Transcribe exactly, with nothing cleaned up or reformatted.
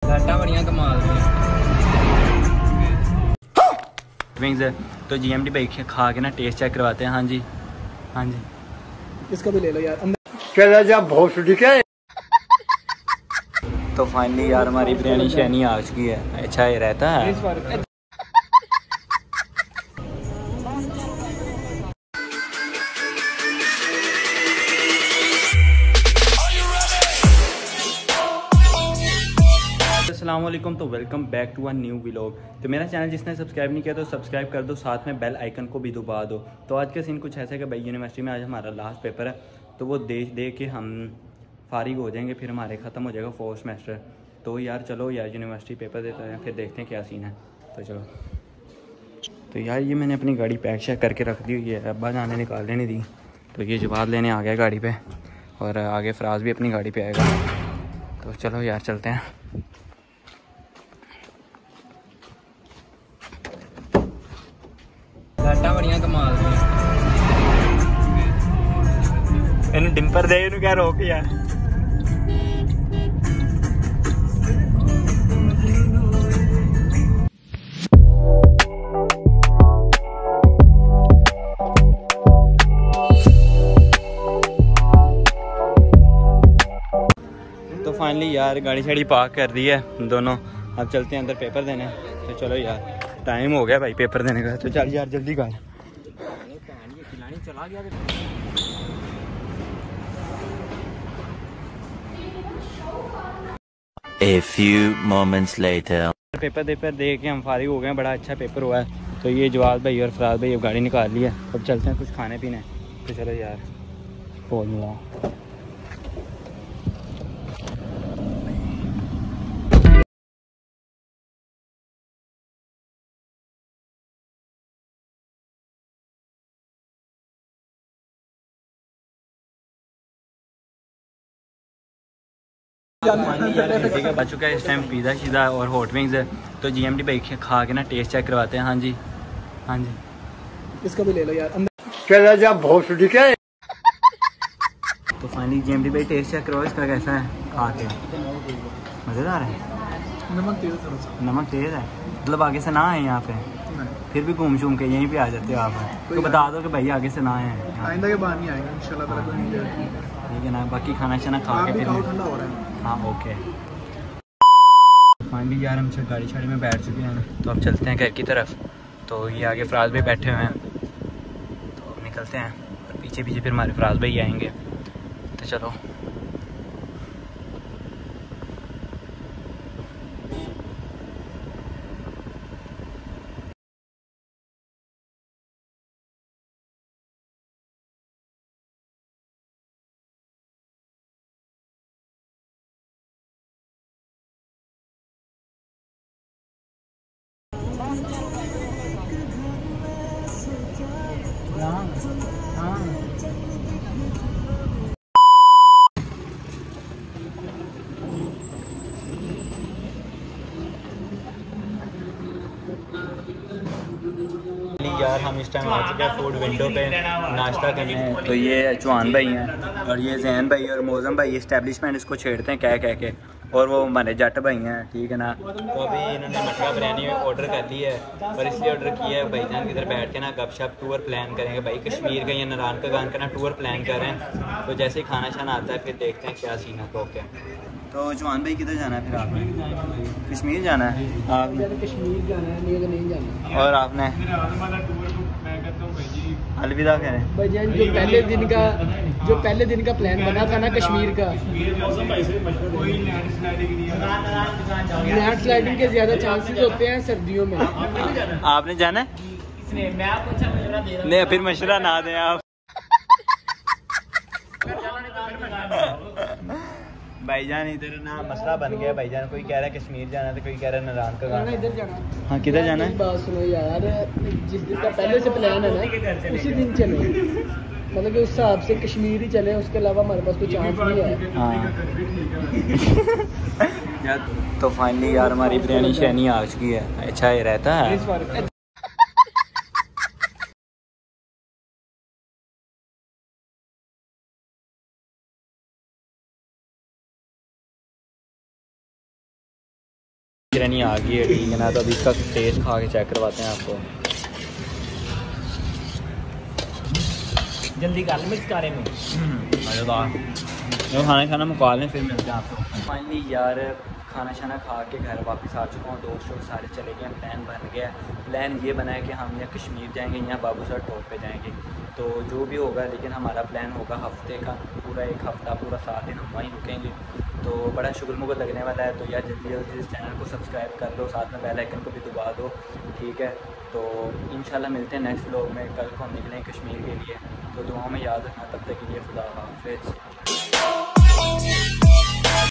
लाइटां बड़ियां कमाल दी विंग्स है। तो जीएमडी भाई खा के ना टेस्ट चेक करवाते हैं। हाँ जी हाँ जी, इसका भी ले लो यार अंदर। चला जा बहुत ठीक है। तो फाइनली यार हमारी बिरयानी शैनी आ चुकी है। अच्छा ये रहता है। अस्सलाम वालेकुम, तो welcome back to a new vlog. तो मेरा चैनल जिसने सब्सक्राइब नहीं किया तो सब्सक्राइब कर दो, साथ में बेल आइकन को भी दबा दो। तो आज का सीन कुछ ऐसा है कि भाई यूनिवर्सिटी में आज हमारा लास्ट पेपर है, तो वो दे दे के हम फारिग हो जाएंगे, फिर हमारे ख़त्म हो जाएगा फोर्थ सेमेस्टर। तो यार चलो यार यूनिवर्सिटी पेपर देते हैं, फिर देखते हैं क्या सीन है। तो चलो। तो यार ये मैंने अपनी गाड़ी पैक शैक करके रख दी हुई है, अब्बा जाने निकालने नहीं दी। तो ये जवाब लेने आ गया गाड़ी पे, और आगे फराज भी अपनी गाड़ी पे आएगा। तो चलो यार चलते हैं। लाइटां बड़ियां कमाल दी ਇਹਨੂੰ ਡਿੰਪਰ ਦੇ, ਇਹਨੂੰ ਕਿਆ ਰੋਕ ਯਾਰ। तो फाइनली यार गाड़ी शाड़ी पार्क कर दी है दोनों, अब चलते हैं अंदर पेपर देने। तो चलो यार टाइम हो गया भाई पेपर देने का, तो चल यार जल्दी कर। चला गया A few moments later. Paper paper दे के हम फारिग हो गए, बड़ा अच्छा पेपर हुआ है। तो ये जवाब भाई और फराज भाई अब गाड़ी निकाल ली है, अब चलते हैं कुछ खाने पीने। तो चलो यार बोल मिला। बच चुका है इस टाइम पिज़्ज़ा शीज़ा और हॉट विंग्स है। तो जीएमडी भाई खा के ना टेस्ट चेक करवाते हैं। हाँ जी हाँ जी, इसका भी ले लो यार अंदर। चला जा बहुत ठीक है। तो फाइनली जीएमडी भाई टेस्ट चेक करवाओ, इसका कैसा है खा के। मज़ेदार है। नमक तेज थोड़ा सा। नमक तेज़ है, मतलब आगे से ना आए यहाँ पे, फिर भी घूम शूम के यहीं पे आ जाते हो आप। तो बता दो कि भाई आगे से ना आए हैं, आइंदा के बाद नहीं आएंगे इंशाल्लाह ताला, कोई नहीं जाएगा। ठीक है ना। बाकी खाना शाना खा के फिर ठंडा हो रहा है। हाँ ओके। फाइनली यार हम गाड़ी शाड़ी में बैठ चुके हैं, तो अब चलते हैं घर की तरफ। तो ये आगे फराज भाई बैठे हुए हैं, तो अब निकलते हैं। और पीछे पीछे फिर हमारे फराज भाई आएंगे। तो चलो। यार हम इस टाइम आ चुके हैं फूड विंडो पे नाश्ता करने। तो ये चौहान भाई हैं और ये जैन भाई और मौजम भाई इस्टेब्लिशमेंट इसको छेड़ते हैं कह कह के, और वो हमारे जट भाई हैं, ठीक है ना। तो अभी इन्होंने मटका बिरयानी ऑर्डर कर ली है, और इसलिए ऑर्डर किया है भाईजान की इधर बैठ के ना गपशप टूर प्लान करेंगे। भाई कश्मीर का या नारायण का गान का ना टूर प्लान कर रहे हैं। तो जैसे ही खाना शाना आता है फिर देखते हैं क्या सीन है। तो ओके। तो चौहान भाई किधर जाना है फिर आपने? कश्मीर जाना है आपने? कश्मीर जाना है, नहीं तो नहीं जाना। और आपने? अलविदा कह रहे हैं भाईजान। जो पहले दिन का जो पहले दिन का प्लान बना था ना कश्मीर का, लैंड स्लाइडिंग के ज्यादा चांसेस होते हैं सर्दियों में। आपने जाना है? नहीं फिर मशवरा ना दें आप। भाईजान इधर ना मसला बन गया। भाईजान कोई कह रहा है कश्मीर जाना है, तो कोई कह रहा है नारायण का गाना। इधर जाना। हाँ किधर जाना है? बात सुनो यार, जिस दिन का पहले से प्लान है ना उसी दिन चले, मतलब कि उस हिसाब से कश्मीर ही चले, उसके अलावा हमारे पास कोई चांस नहीं है। हाँ तो फाइनली यार हमारी बिरयानी शैनी आ चुकी है। अच्छा ये रहता है। बिरयानी आ गई है, ठीक है ना। तो अभी इसका टेस्ट खा के चेक करवाते हैं आपको। जल्दी कर मिक्स करे में जो खाना खाना मुका लें, फिर मिलते हैं आपको। फाइनली यार खाना शाना खा के घर वापस आ चुका हूँ। दोस्त लोग सारे चले गए, प्लान बन गया। प्लान ये बना है कि हम या कश्मीर जाएंगे या बाबू सर टॉप पे जाएंगे। तो जो भी होगा, लेकिन हमारा प्लान होगा हफ्ते का, पूरा एक हफ़्ता, पूरा सात दिन हम वहीं रुकेंगे। तो बड़ा शुगरमुगर लगने वाला है। तो यार जल्दी जल्दी इस चैनल को सब्सक्राइब कर लो, साथ में बेल आइकन को भी दबा दो, ठीक है। तो इंशाल्लाह मिलते हैं नेक्स्ट व्लॉग में। कल को हम निकलें कश्मीर के लिए, तो दुआओं में याद रखना। तब तक के लिए खुदा हाफिज़।